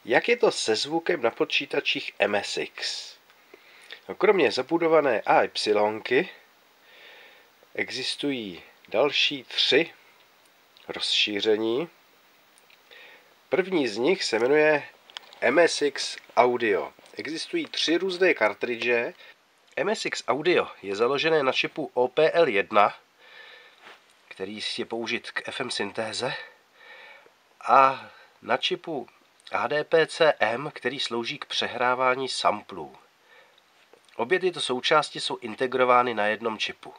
Jak je to se zvukem na počítačích MSX? No, kromě zabudované AY existují další 3 rozšíření. První z nich se jmenuje MSX Audio. Existují 3 různé kartridže. MSX Audio je založené na čipu OPL1, který je použit k FM syntéze, a na čipu ADPC-M, který slouží k přehrávání samplů. Obě tyto součásti jsou integrovány na jednom čipu.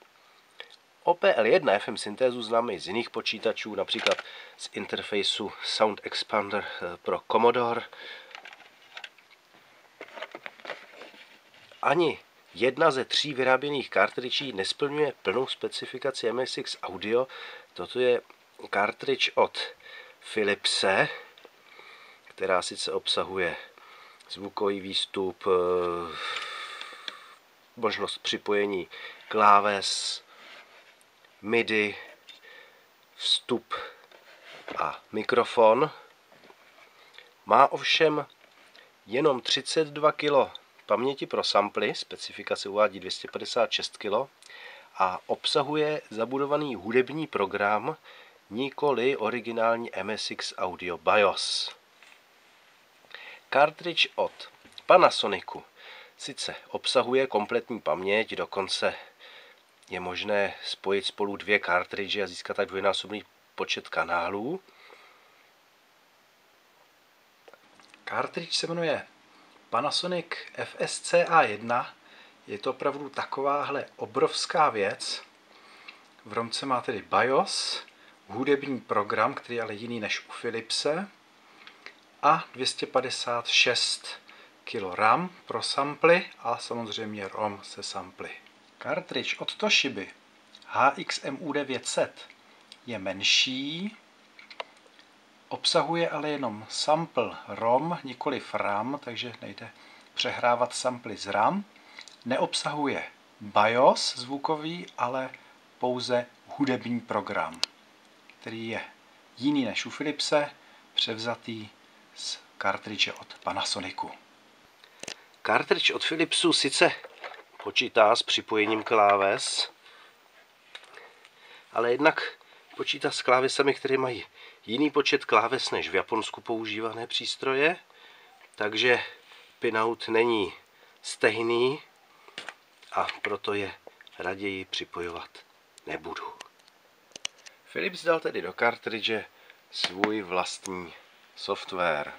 OPL1 FM syntézu známe i z jiných počítačů, například z interfejsu Sound Expander pro Commodore. Ani jedna ze 3 vyráběných kartridží nesplňuje plnou specifikaci MSX Audio. Toto je kartridž od Philipse, která sice obsahuje zvukový výstup, možnost připojení kláves, MIDI, vstup a mikrofon. Má ovšem jenom 32 kg paměti pro samply, specifikace uvádí 256 kg, a obsahuje zabudovaný hudební program, nikoli originální MSX Audio BIOS. Kartridž od Panasonicu sice obsahuje kompletní paměť, dokonce je možné spojit spolu 2 kartridže a získat tak dvojnásobný počet kanálů. Kartridž se jmenuje Panasonic FSCA1. Je to opravdu takováhle obrovská věc. V romce má tedy BIOS, hudební program, který je ale jiný než u Philipse, a 256 kg RAM pro samply a samozřejmě ROM se samply. Kartridž od Toshiby HXMU900 je menší, obsahuje ale jenom sample ROM, nikoliv RAM, takže nejde přehrávat samply z RAM. Neobsahuje BIOS zvukový, ale pouze hudební program, který je jiný než u Philipse, převzatý z kartridže od Panasonicu. Kartridž od Philipsu sice počítá s připojením kláves, ale jednak počítá s klávesami, které mají jiný počet kláves než v Japonsku používané přístroje, takže pinout není stejný a proto je raději připojovat nebudu. Philips dal tedy do kartridže svůj vlastní software.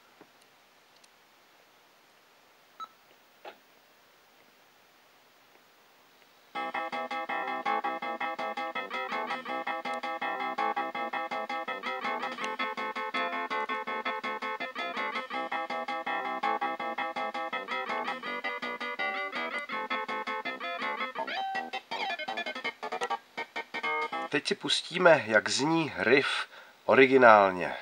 Teď si pustíme, jak zní riff originálně.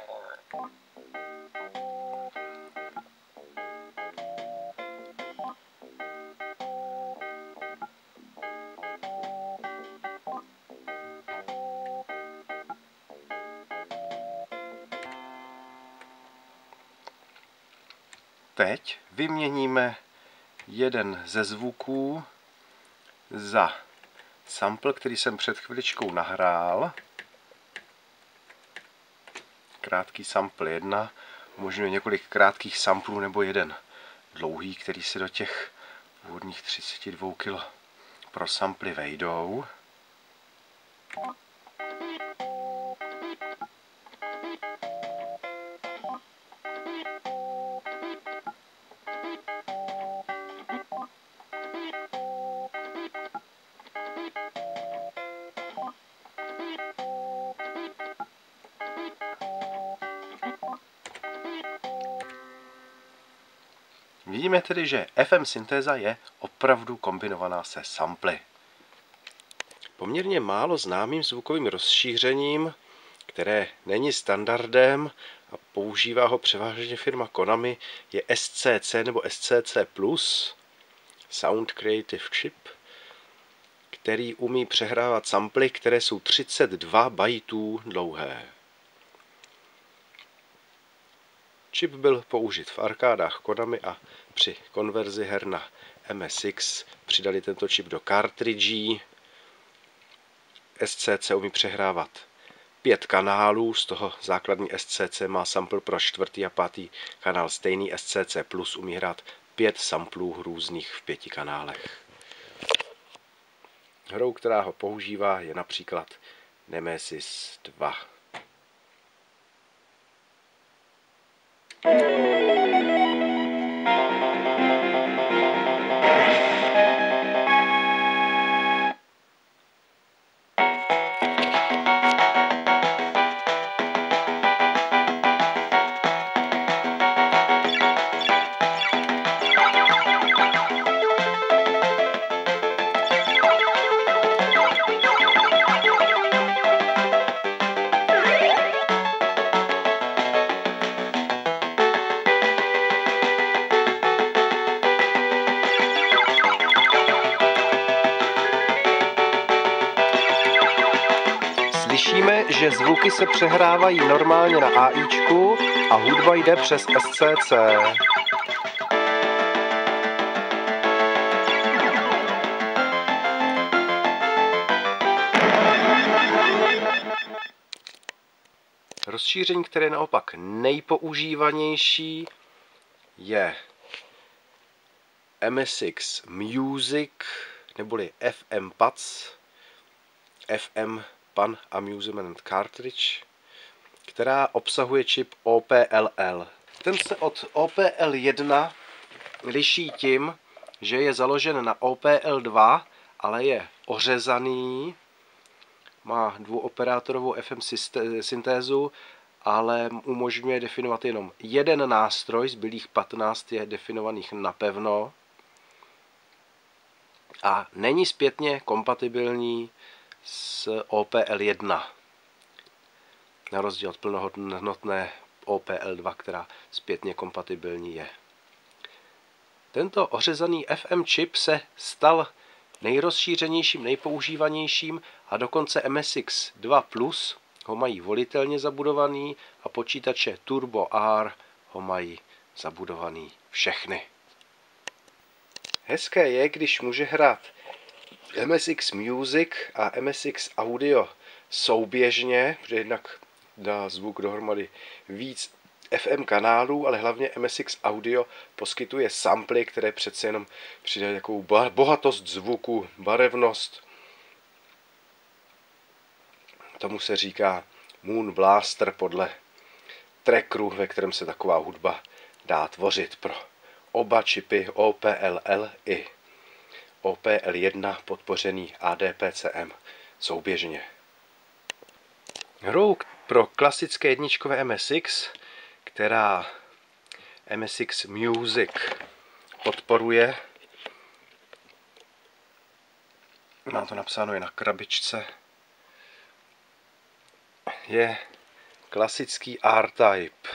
Teď vyměníme jeden ze zvuků za sample, který jsem před chviličkou nahrál. Krátký sample 1 umožňuje několik krátkých samplů nebo jeden dlouhý, který se do těch původních 32 kg pro samply vejdou. Vidíme tedy, že FM syntéza je opravdu kombinovaná se samply. Poměrně málo známým zvukovým rozšířením, které není standardem a používá ho převážně firma Konami, je SCC nebo SCC+, Sound Creative Chip, který umí přehrávat samply, které jsou 32 bajtů dlouhé. Čip byl použit v arkádách Konami a při konverzi her na MSX přidali tento čip do kartridží. SCC umí přehrávat 5 kanálů, z toho základní SCC má sample pro 4. a 5. kanál, stejný SCC Plus umí hrát 5 samplů různých v 5 kanálech. Hrou, která ho používá, je například Nemesis 2. Slyšíme, že zvuky se přehrávají normálně na AIčku a hudba jde přes SCC. Rozšíření, které je naopak nejpoužívanější, je MSX Music, neboli FM PAC, FM Pan Amusement Cartridge, která obsahuje čip OPLL. Ten se od OPL1 liší tím, že je založen na OPL2, ale je ořezaný, má dvouoperátorovou FM syntézu, ale umožňuje definovat jenom jeden nástroj, zbylých 15 je definovaných napevno a není zpětně kompatibilní s OPL1, na rozdíl od plnohodnotné OPL2, která zpětně kompatibilní je. Tento ořezaný FM čip se stal nejrozšířenějším, nejpoužívanějším a dokonce MSX 2 Plus ho mají volitelně zabudovaný a počítače Turbo R ho mají zabudovaný všechny. Hezké je, když může hrát MSX Music a MSX Audio souběžně, protože jednak dá zvuk dohromady víc FM kanálů, ale hlavně MSX Audio poskytuje samply, které přece jenom přidají takovou bohatost zvuku, barevnost. Tomu se říká Moon Blaster podle trackeru, ve kterém se taková hudba dá tvořit pro oba čipy OPLL i OPL1 podpořený ADPCM souběžně. Hrou pro klasické jedničkové MSX, která MSX Music podporuje, má to napsáno i na krabičce, je klasický R-Type.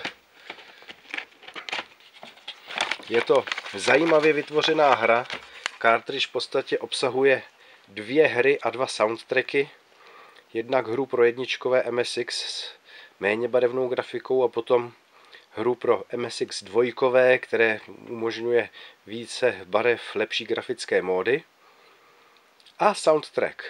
Je to zajímavě vytvořená hra. Cartridge v podstatě obsahuje 2 hry a 2 soundtracky. Jednak hru pro jedničkové MSX s méně barevnou grafikou a potom hru pro MSX dvojkové, které umožňuje více barev, lepší grafické módy. A soundtrack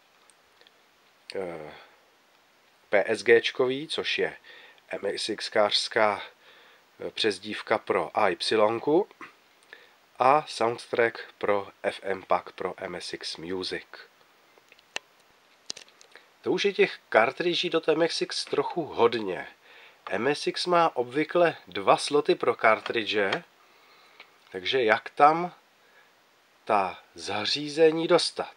PSGčkový, což je MSXkářská přezdívka pro AY, a soundtrack pro FM Pack pro MSX Music. To už je těch kartridží do MSX trochu hodně. MSX má obvykle 2 sloty pro kartridže, takže jak tam ta zařízení dostat?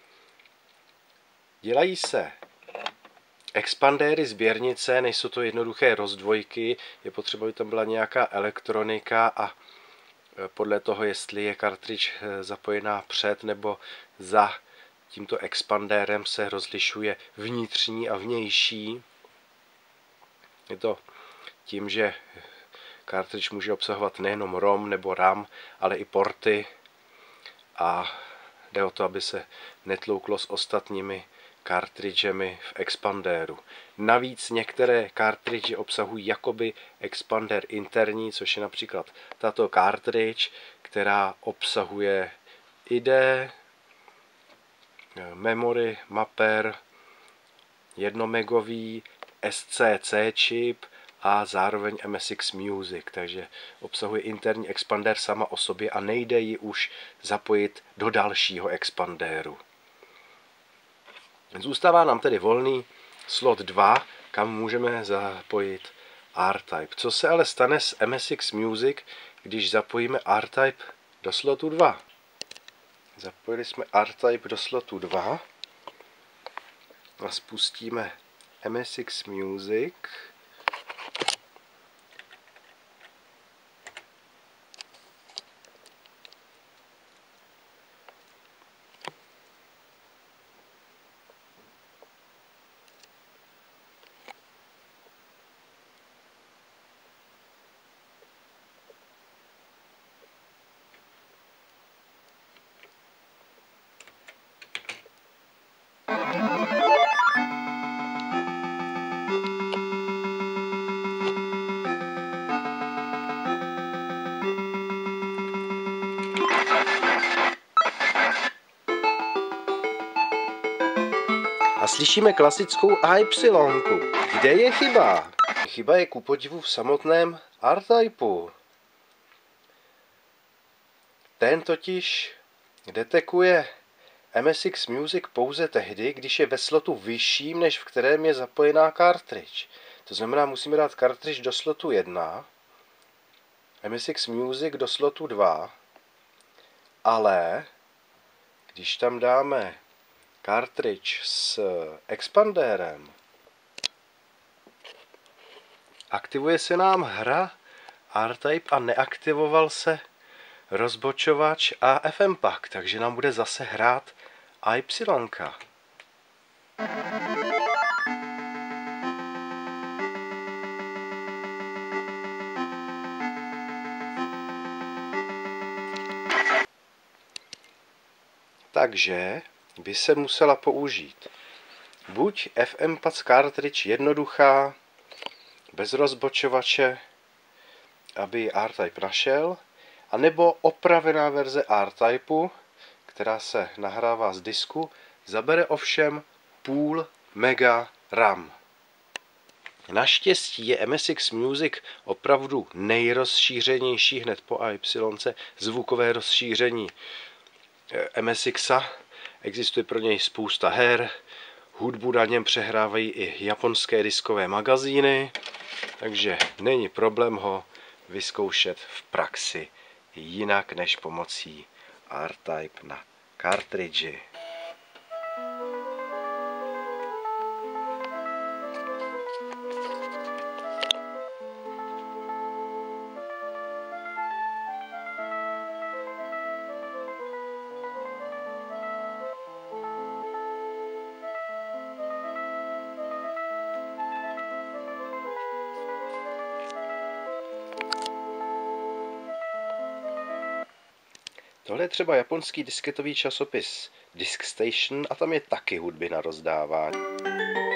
Dělají se expandéry sběrnice, nejsou to jednoduché rozdvojky, je potřeba, aby tam byla nějaká elektronika a podle toho, jestli je kartridž zapojená před nebo za tímto expandérem, se rozlišuje vnitřní a vnější. Je to tím, že kartridž může obsahovat nejenom ROM nebo RAM, ale i porty a jde o to, aby se netlouklo s ostatními kartridžemi v expandéru. Navíc některé kartridže obsahují jakoby expander interní, což je například tato kartridž, která obsahuje IDE, memory mapper, 1 megový SCC čip a zároveň MSX Music, takže obsahuje interní expander sama o sobě a nejde ji už zapojit do dalšího expandéru. Zůstává nám tedy volný slot 2, kam můžeme zapojit R-Type. Co se ale stane s MSX Music, když zapojíme R-Type do slotu 2? Zapojili jsme R-Type do slotu 2 a spustíme MSX Music. A slyšíme klasickou AY. Kde je chyba? Chyba je ku podivu v samotném R-Typeu. Ten totiž detekuje MSX Music pouze tehdy, když je ve slotu vyšším, než v kterém je zapojená kartridž. To znamená, musíme dát kartridž do slotu 1, MSX Music do slotu 2, ale když tam dáme kartridž s expandérem, aktivuje se nám hra R-Type a neaktivoval se rozbočovač a FM Pack, takže nám bude zase hrát AY. Takže by se musela použít buď FM Pack cartridge jednoduchá, bez rozbočovače, aby R-Type našel, anebo opravená verze R-Typeu, která se nahrává z disku, zabere ovšem půl mega RAM. Naštěstí je MSX Music opravdu nejrozšířenější hned po AY zvukové rozšíření MSXa. Existuje pro něj spousta her, hudbu na něm přehrávají i japonské diskové magazíny, takže není problém ho vyzkoušet v praxi jinak než pomocí R-Type na kartridži. Tohle je třeba japonský disketový časopis Disk Station a tam je taky hudby na rozdávání.